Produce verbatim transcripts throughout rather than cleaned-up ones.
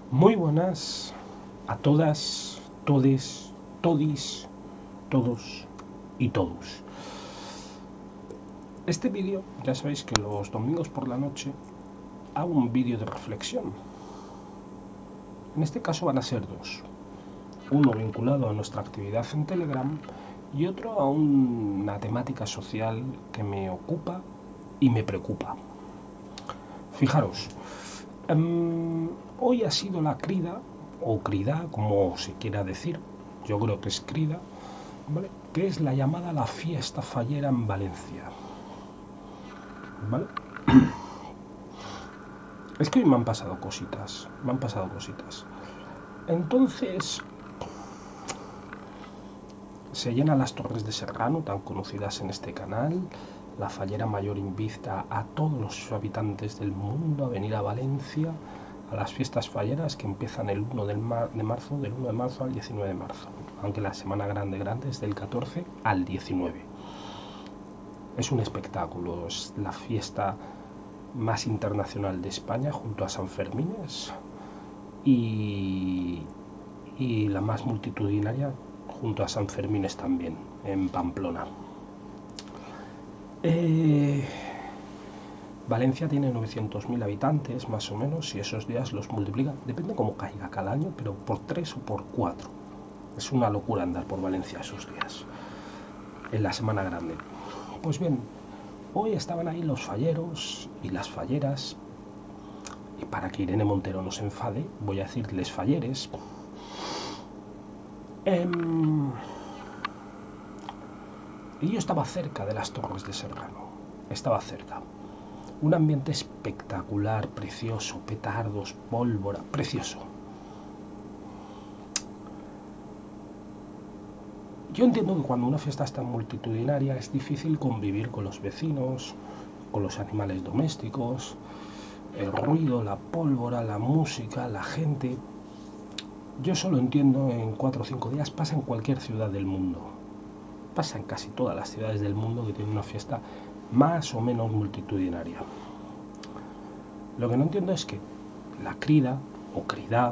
Muy buenas a todas, todes, todis, todos y todos. Este vídeo, ya sabéis que los domingos por la noche hago un vídeo de reflexión. En este caso van a ser dos. Uno vinculado a nuestra actividad en Telegram y otro a una temática social que me ocupa y me preocupa. Fijaros, um, hoy ha sido la crida, o crida, como se quiera decir, yo creo que es crida, ¿vale? Que es la llamada la fiesta fallera en Valencia. ¿Vale? Es que hoy me han pasado cositas, me han pasado cositas. Entonces, se llenan las Torres de Serrano, tan conocidas en este canal. La fallera mayor invita a todos los habitantes del mundo a venir a Valencia a las fiestas falleras que empiezan el uno de marzo, del uno de marzo al diecinueve de marzo, aunque la semana grande grande es del catorce al diecinueve. Es un espectáculo, es la fiesta más internacional de España junto a San Fermín y, y la más multitudinaria junto a San Fermín también, en Pamplona. Eh, Valencia tiene novecientos mil habitantes más o menos, y esos días los multiplica, depende cómo caiga cada año, pero por tres o por cuatro. Es una locura andar por Valencia esos días, en la semana grande. Pues bien, hoy estaban ahí los falleros y las falleras, y para que Irene Montero no se enfade, voy a decirles falleres. Eh, y yo estaba cerca de las Torres de Serrano, estaba cerca. Un ambiente espectacular, precioso, petardos, pólvora, precioso. Yo entiendo que cuando una fiesta es tan multitudinaria es difícil convivir con los vecinos, con los animales domésticos, el ruido, la pólvora, la música, la gente. Yo solo entiendo en cuatro o cinco días, pasa en cualquier ciudad del mundo. Pasa en casi todas las ciudades del mundo que tienen una fiesta más o menos multitudinaria. Lo que no entiendo es que la crida o crida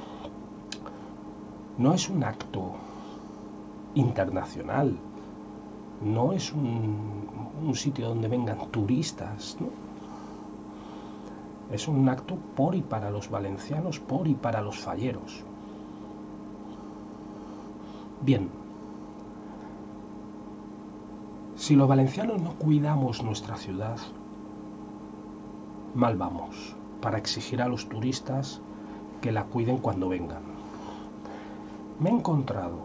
no es un acto internacional, no es un, un sitio donde vengan turistas, ¿no? Es un acto por y para los valencianos, por y para los falleros. Bien, si los valencianos no cuidamos nuestra ciudad, mal vamos para exigir a los turistas que la cuiden cuando vengan. Me he encontrado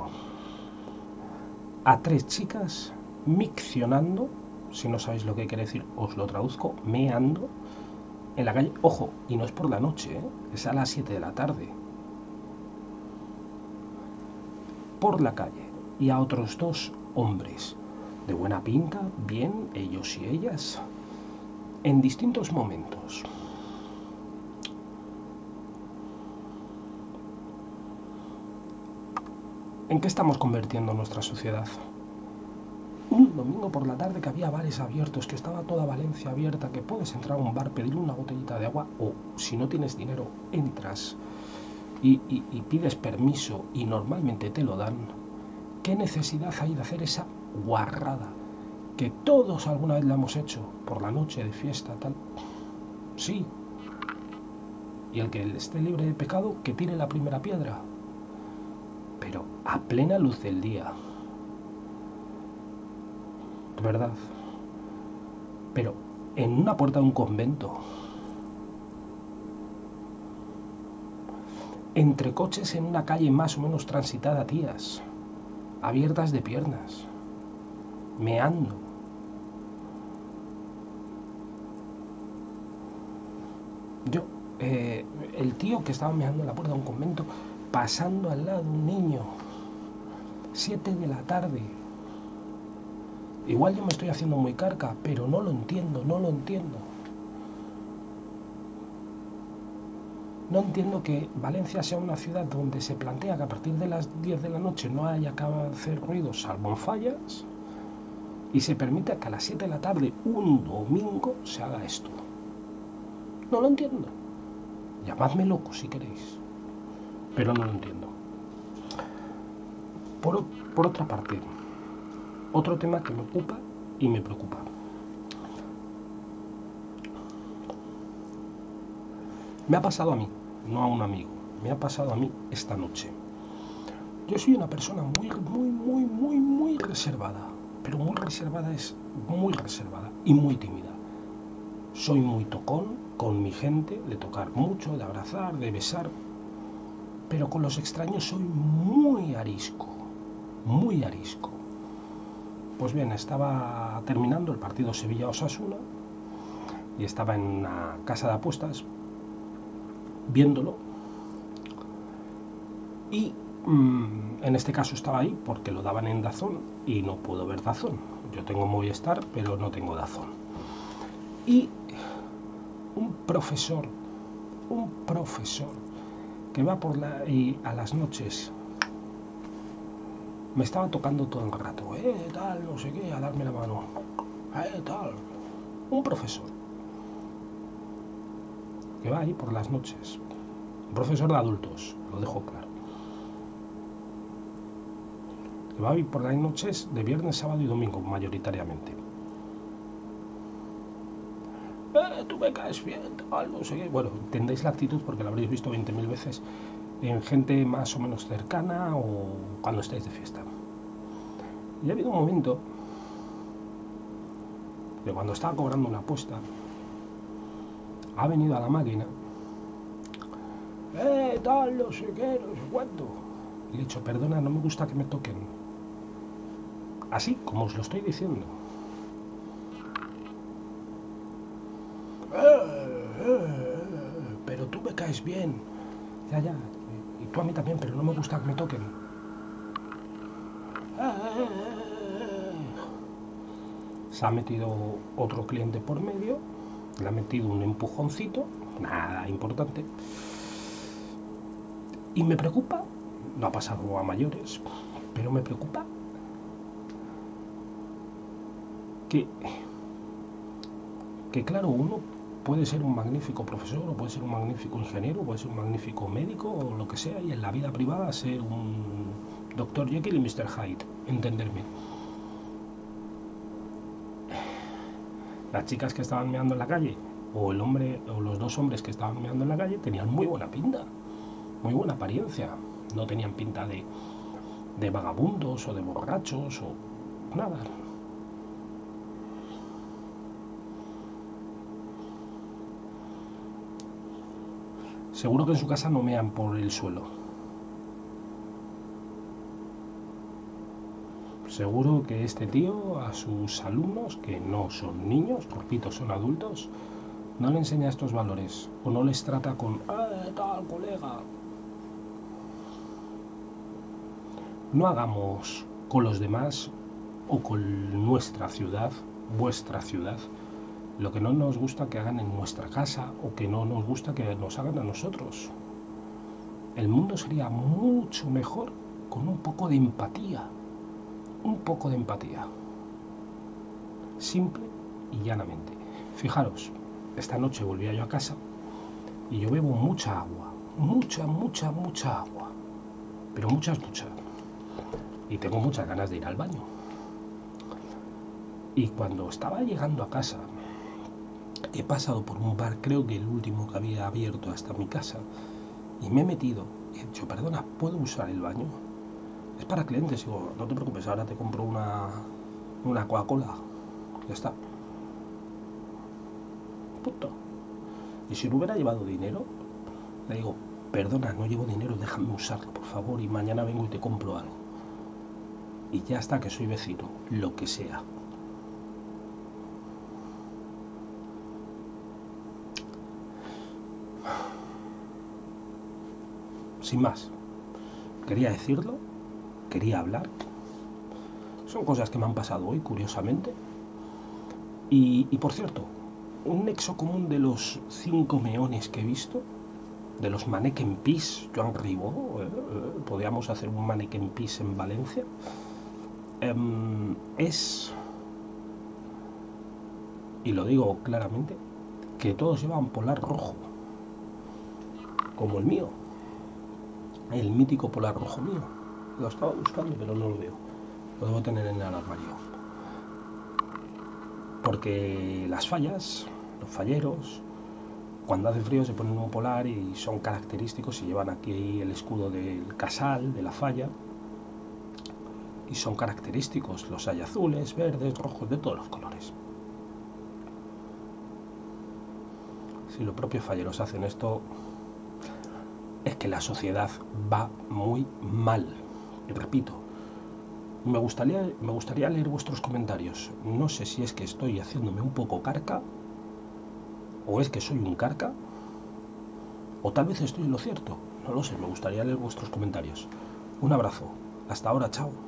a tres chicas miccionando, si no sabéis lo que quiere decir os lo traduzco, meando en la calle. Ojo, y no es por la noche, ¿eh? Es a las siete de la tarde. Por la calle. Y a otros dos hombres de buena pinta, bien, ellos y ellas, en distintos momentos. ¿En qué estamos convirtiendo nuestra sociedad? Un domingo por la tarde que había bares abiertos, que estaba toda Valencia abierta, que puedes entrar a un bar, pedir una botellita de agua, o si no tienes dinero, entras y, y, y pides permiso y normalmente te lo dan. ¿Qué necesidad hay de hacer esa guarrada que todos alguna vez la hemos hecho por la noche de fiesta, tal? Sí. Y el que esté libre de pecado, que tire la primera piedra. Pero a plena luz del día. De verdad. Pero en una puerta de un convento. Entre coches en una calle más o menos transitada, tías. Abiertas de piernas. Meando. Yo, eh, el tío que estaba meando en la puerta de un convento, pasando al lado de un niño, siete de la tarde. Igual yo me estoy haciendo muy carca, pero no lo entiendo, no lo entiendo. No entiendo que Valencia sea una ciudad donde se plantea que a partir de las diez de la noche no haya que hacer ruido salvo en fallas, y se permita que a las siete de la tarde, un domingo, se haga esto. No lo entiendo. Llamadme loco si queréis. pero no lo entiendo. Por, por otra parte, otro tema que me ocupa y me preocupa. Me ha pasado a mí, no a un amigo, me ha pasado a mí esta noche. Yo soy una persona muy, muy, muy, muy, muy reservada, pero muy reservada es muy reservada y muy tímida. Soy muy tocón con mi gente, de tocar mucho, de abrazar, de besar, pero con los extraños soy muy arisco, muy arisco. Pues bien, estaba terminando el partido Sevilla-Osasuna y estaba en una casa de apuestas viéndolo y mmm, en este caso estaba ahí porque lo daban en DAZN y no puedo ver DAZN. Yo tengo Movistar, pero no tengo DAZN. Y un profesor, un profesor que va por la y a las noches me estaba tocando todo el rato, eh, tal, no sé qué, a darme la mano, eh, tal. Un profesor que va ahí por las noches, un profesor de adultos, lo dejo claro, que va ahí por las noches de viernes, sábado y domingo, mayoritariamente. Eh, tú me caes bien, tal, no sé qué. Bueno, entendéis la actitud porque la habréis visto veinte mil veces en gente más o menos cercana o cuando estáis de fiesta. Y ha habido un momento que cuando estaba cobrando una apuesta, ha venido a la máquina, eh, tal, no sé qué, no sé cuánto. Y le he dicho, perdona, no me gusta que me toquen. Así, como os lo estoy diciendo. Eh, eh, pero tú me caes bien. Ya, ya. Y tú a mí también, pero no me gusta que me toquen. Se ha metido otro cliente por medio, le ha metido un empujoncito, nada importante. Y me preocupa, no ha pasado a mayores, pero me preocupa que, que claro, uno puede ser un magnífico profesor, o puede ser un magnífico ingeniero, o puede ser un magnífico médico, o lo que sea, y en la vida privada ser un doctor Jekyll y mister Hyde, entenderme. Las chicas que estaban meando en la calle, o el hombre, o los dos hombres que estaban meando en la calle, tenían muy buena pinta, muy buena apariencia. No tenían pinta de, de vagabundos o de borrachos o nada. Seguro que en su casa no mean por el suelo. Seguro que este tío a sus alumnos, que no son niños, repito, son adultos, no le enseña estos valores o no les trata con ¡eh, tal, colega! No hagamos con los demás o con nuestra ciudad, vuestra ciudad, lo que no nos gusta que hagan en nuestra casa o que no nos gusta que nos hagan a nosotros. El mundo sería mucho mejor con un poco de empatía. Un poco de empatía. Simple y llanamente. Fijaros, esta noche volvía yo a casa y yo bebo mucha agua. Mucha, mucha, mucha agua. Pero muchas, muchas. Y tengo muchas ganas de ir al baño. Y cuando estaba llegando a casa, he pasado por un bar, creo que el último que había abierto hasta mi casa, y me he metido y he dicho, perdona, ¿puedo usar el baño? Es para clientes, digo, no te preocupes, ahora te compro una, una Coca-Cola. Ya está. Punto. Y si no hubiera llevado dinero, le digo, perdona, no llevo dinero, déjame usarlo, por favor, y mañana vengo y te compro algo. Y ya está, que soy vecino, lo que sea. Sin más, quería decirlo, quería hablar. Son cosas que me han pasado hoy, curiosamente. Y, y por cierto, un nexo común de los cinco meones que he visto, de los Mannequin Peace, Joan Ribó, eh, eh, podríamos hacer un Mannequin Peace en Valencia, eh, es, y lo digo claramente, que todos llevan polar rojo, como el mío. el mítico polar rojo mío. Lo estaba buscando, pero no lo veo. Lo debo tener en el armario. Porque las fallas, los falleros, cuando hace frío se ponen un polar y son característicos y llevan aquí el escudo del casal, de la falla. Y son característicos, los hay azules, verdes, rojos, de todos los colores. Si los propios falleros hacen esto, es que la sociedad va muy mal. Y repito, me gustaría, me gustaría leer vuestros comentarios. No sé si es que estoy haciéndome un poco carca, o es que soy un carca, o tal vez estoy en lo cierto. No lo sé, me gustaría leer vuestros comentarios. Un abrazo. Hasta ahora, chao.